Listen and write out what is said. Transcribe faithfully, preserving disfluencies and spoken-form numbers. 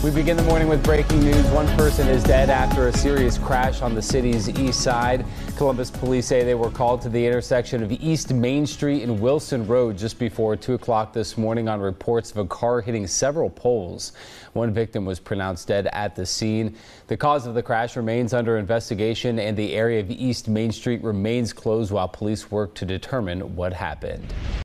We begin the morning with breaking news. One person is dead after a serious crash on the city's east side. Columbus police say they were called to the intersection of East Main Street and Wilson Road just before two o'clock this morning on reports of a car hitting several poles. One victim was pronounced dead at the scene. The cause of the crash remains under investigation, and the area of East Main Street remains closed while police work to determine what happened.